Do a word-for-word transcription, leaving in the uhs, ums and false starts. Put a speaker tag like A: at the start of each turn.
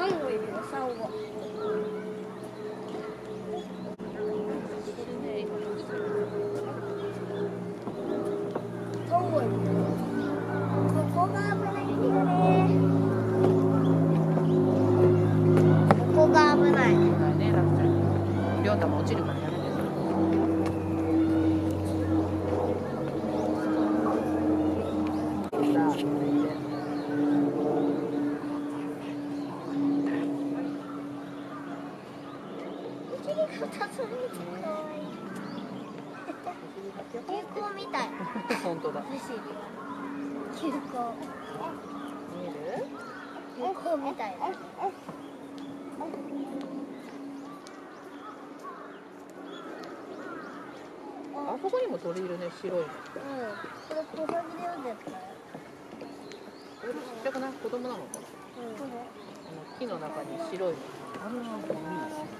A: サンゴいるよ、サンゴ。サンゴいるよ。ここが危ないんだよね。ここが危ない。
B: そうだね、ラクちゃん。りょうたも落ちるからやめて。さあ、続いて。
A: 二つ見てかわいい。球根みたい。
B: 本当だ。
A: 球根。
B: 見える？
A: 球根みたい。
B: あそこにも鳥いるね、白いの。うん。
A: これ小サギだよ、絶対。
B: これちっちゃくない？子供なのかな？うん。あの木の中に白いの。あれは海ですよ。